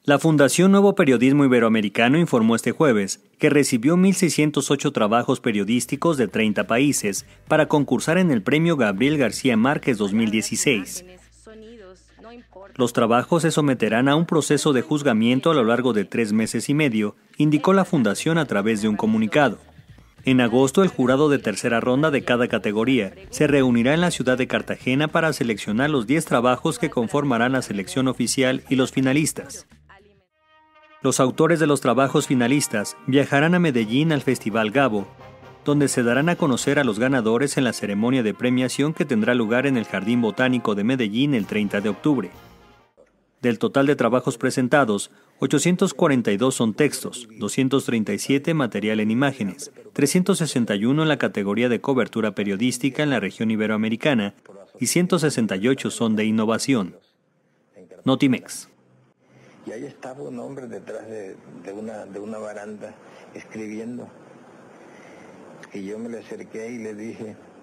La Fundación Nuevo Periodismo Iberoamericano informó este jueves que recibió 1.608 trabajos periodísticos de 30 países para concursar en el Premio Gabriel García Márquez 2016. Los trabajos se someterán a un proceso de juzgamiento a lo largo de 3 meses y medio, indicó la Fundación a través de un comunicado. En agosto, el jurado de tercera ronda de cada categoría se reunirá en la ciudad de Cartagena para seleccionar los 10 trabajos que conformarán la selección oficial y los finalistas. Los autores de los trabajos finalistas viajarán a Medellín al Festival Gabo, donde se darán a conocer a los ganadores en la ceremonia de premiación que tendrá lugar en el Jardín Botánico de Medellín el 30 de octubre. Del total de trabajos presentados, 842 son textos, 237 material en imágenes, 361 en la categoría de cobertura periodística en la región iberoamericana y 168 son de innovación. Notimex. Y ahí estaba un hombre detrás de una baranda escribiendo. Y yo me le acerqué y le dije: